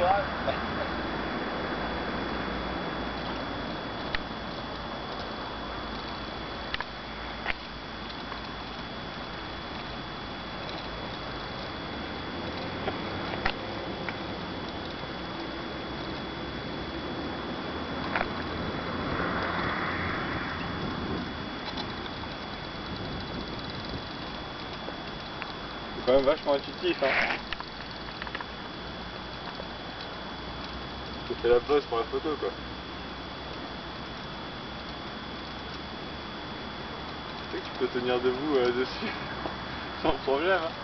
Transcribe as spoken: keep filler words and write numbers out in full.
virage. C'est quand même vachement intuitif, hein. Tu fais la pose pour la photo, quoi. Tu sais que tu peux tenir debout euh, dessus sans problème, hein.